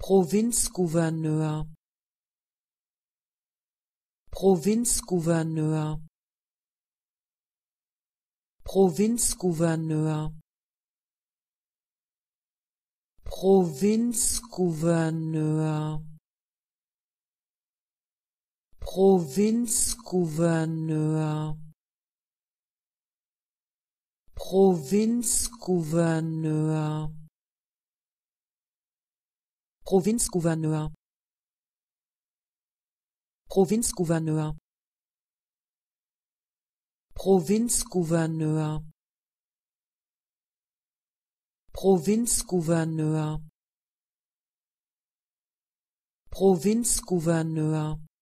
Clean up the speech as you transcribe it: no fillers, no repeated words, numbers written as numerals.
Provinzgouverneur, Provinzgouverneur, Provinzgouverneur, Provinzgouverneur, Provinzgouverneur, Provinzgouverneur, Provinzgouverneur, Provinzgouverneur, Provinzgouverneur, Provinzgouverneur, Provinzgouverneur,